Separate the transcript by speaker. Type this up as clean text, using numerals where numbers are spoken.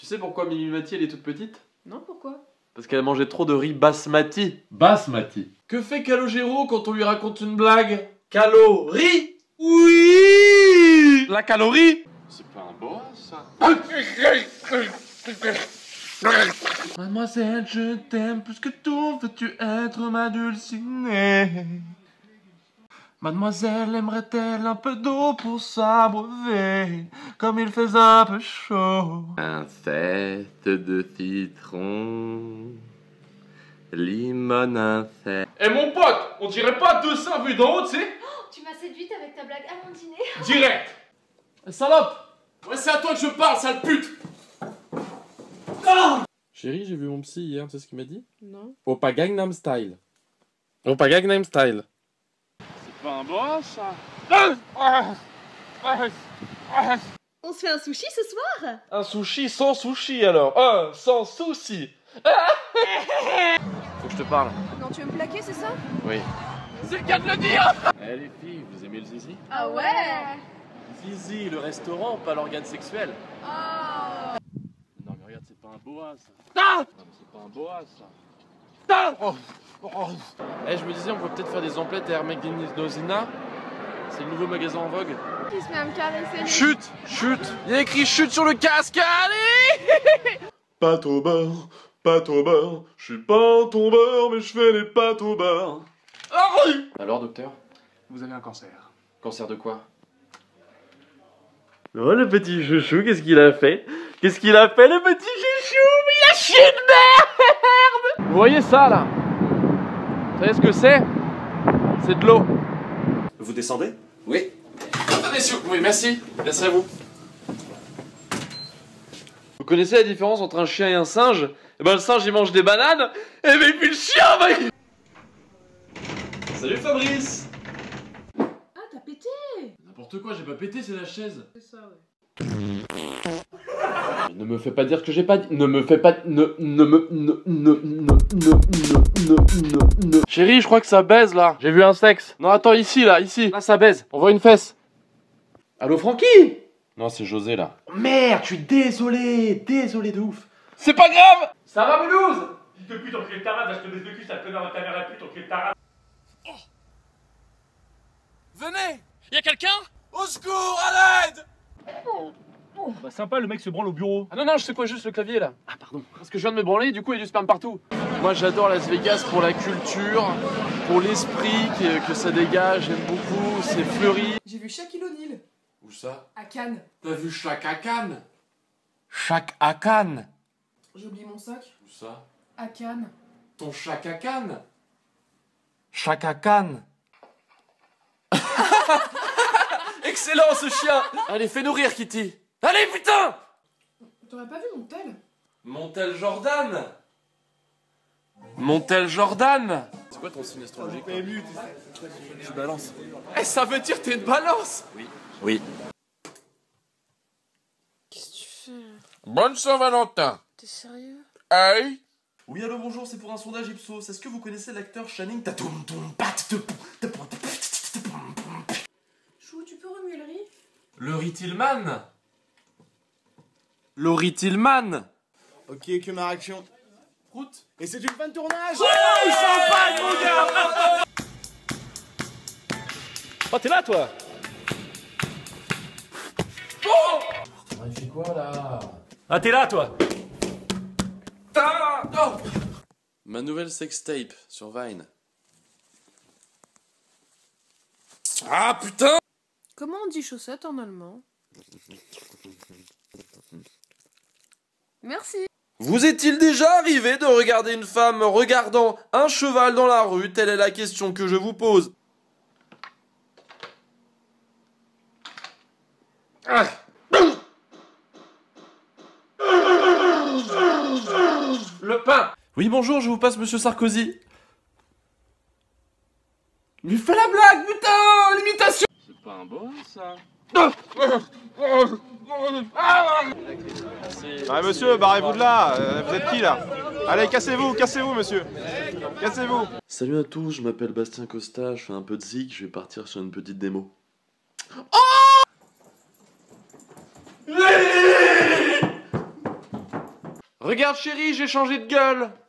Speaker 1: sais pourquoi Mimi Mati elle est toute petite?
Speaker 2: Non, pourquoi?
Speaker 1: Parce qu'elle a mangé trop de riz basmati.
Speaker 3: Basmati.
Speaker 1: Que fait Calogero quand on lui raconte une blague? Calorie? Oui! La calorie?
Speaker 3: C'est pas un boa, ça?
Speaker 1: Mademoiselle, je t'aime plus que tout, veux-tu être ma dulcinée? Mademoiselle aimerait-elle un peu d'eau pour s'abreuver, comme il fait un peu chaud?
Speaker 3: Inceste de citron, limone inceste.
Speaker 1: Eh mon pote, on dirait pas deux seins vus d'en haut, tu sais?
Speaker 4: Tu m'as séduite avec ta blague à mon dîner.
Speaker 1: Direct! Salope! Ouais, c'est à toi que je parle, sale pute! Ah! Chérie, j'ai vu mon psy hier, tu sais ce qu'il m'a dit?
Speaker 2: Non.
Speaker 1: Oppa Gangnam Style. Oppa Gangnam Style.
Speaker 3: C'est pas un boa, ça?
Speaker 2: On se fait un sushi ce soir?
Speaker 1: Un sushi sans sushi alors. Sans souci. Faut que je te parle.
Speaker 2: Non, tu veux me plaquer, c'est ça?
Speaker 1: Oui.
Speaker 3: C'est le cas de le dire! Eh les filles, vous aimez le zizi?
Speaker 2: Ah ouais?
Speaker 1: Zizi, le restaurant, pas l'organe sexuel.
Speaker 2: Oh.
Speaker 3: Non mais regarde, c'est pas un boa, ça.
Speaker 1: Ah!
Speaker 3: Non mais c'est pas un boa, ça.
Speaker 1: Eh, je me disais, on peut peut-être faire des emplettes à Hermegdozina. C'est le nouveau magasin en vogue.
Speaker 2: Qui se met à me caresser?
Speaker 1: Chute! Chute! Il y a écrit chute sur le casque! Allez!
Speaker 5: Pâte au beurre, je suis pas un tombeur, mais je fais les pâtes au beurre.
Speaker 1: Alors, docteur?
Speaker 6: Vous avez un cancer.
Speaker 1: Cancer de quoi?
Speaker 5: Oh, le petit chouchou, qu'est-ce qu'il a fait? Qu'est-ce qu'il a fait, le petit chouchou? Il a chié de merde!
Speaker 1: Vous voyez ça, là? Vous savez ce que c'est? C'est de l'eau.
Speaker 5: Vous descendez?
Speaker 1: Oui. Attendez, s'il vous plaît. Oui, merci. Merci à vous. Vous connaissez la différence entre un chien et un singe? Eh ben, le singe, il mange des bananes, et ben, puis le chien, bah, il... Salut, Fabrice!
Speaker 2: Ah, t'as pété?
Speaker 1: N'importe quoi, j'ai pas pété, c'est la chaise.
Speaker 2: C'est ça, ouais.
Speaker 1: Ne me fais pas dire que j'ai pas dit. Ne me fais pas. Chérie, je crois que ça baise là. J'ai vu un sexe. Non, attends, ici, là, ici. Là, ça baise. On voit une fesse. Allô, Francky? Non, c'est José là.
Speaker 5: Merde, je suis désolé, désolé de ouf.
Speaker 1: C'est pas grave! Ça va, Moulouse?
Speaker 6: Fils de pute, enculé de ta race, je te baisse le cul, sale connard de ta mère à pute, enculé de ta race.
Speaker 1: Venez! Y'a quelqu'un? Au secours, à l'aide!
Speaker 6: Bah sympa, le mec se branle au bureau.
Speaker 1: Ah non, non, je secoue juste le clavier là. Ah, pardon. Parce que je viens de me branler, du coup, il y a du sperme partout. Moi, j'adore Las Vegas pour la culture, pour l'esprit que ça dégage, j'aime beaucoup, c'est fleuri.
Speaker 2: J'ai vu Shaquille O'Neal.
Speaker 1: Où ça?
Speaker 2: À Cannes.
Speaker 1: T'as vu Chaka Khan? Chaka Khan?
Speaker 2: J'ai oublié mon sac.
Speaker 1: Où ça?
Speaker 2: À Cannes.
Speaker 1: Ton Chaka Khan? Chaka Khan? Excellent ce chien! Allez, fais-nous rire, Kitty! Allez, putain!
Speaker 2: T'aurais pas vu mon tel?
Speaker 1: Montel Jordan! Montel Jordan! C'est quoi ton signe astrologique? Je suis balance. Eh, ça veut dire que t'es une balance! Oui.
Speaker 2: Qu'est-ce que tu fais là?
Speaker 1: Bonne Saint-Valentin!
Speaker 2: T'es sérieux?
Speaker 1: Aïe!
Speaker 5: Oui, allô, bonjour, c'est pour un sondage Ipsos. Est-ce que vous connaissez l'acteur Channing Tatum?
Speaker 2: Chou, tu peux remuer le riz?
Speaker 1: Laurie Tillman! Laurie Tillman!
Speaker 7: Ok, que ma réaction.
Speaker 5: Route.
Speaker 7: Et c'est une fin de tournage.
Speaker 1: Champagne, mon gars!
Speaker 6: Oh, t'es là, toi?
Speaker 1: Oh! Il fait quoi, là?
Speaker 6: Ah, t'es là, toi?
Speaker 1: Oh! Ma nouvelle sextape sur Vine. Ah, putain!
Speaker 2: Comment on dit chaussette en allemand? Merci.
Speaker 1: Vous est-il déjà arrivé de regarder une femme regardant un cheval dans la rue? Telle est la question que je vous pose. Le pain! Oui, bonjour, je vous passe Monsieur Sarkozy. Lui fais la blague, putain! L'imitation!
Speaker 3: C'est pas un boa, ça?
Speaker 7: Ah, monsieur, barrez-vous de là. Vous êtes qui là? Allez, cassez-vous, cassez-vous, monsieur. Cassez-vous.
Speaker 5: Salut à tous, je m'appelle Bastien Costa, je fais un peu de zik, je vais partir sur une petite démo.
Speaker 1: Regarde chérie, j'ai changé de gueule.